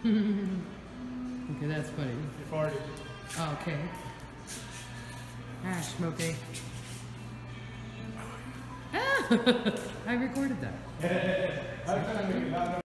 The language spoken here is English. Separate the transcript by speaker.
Speaker 1: Okay, that's funny.
Speaker 2: You farted.
Speaker 1: Oh, okay. Ah, Smokey. Ah! I recorded that.
Speaker 2: I was trying to make it loud enough.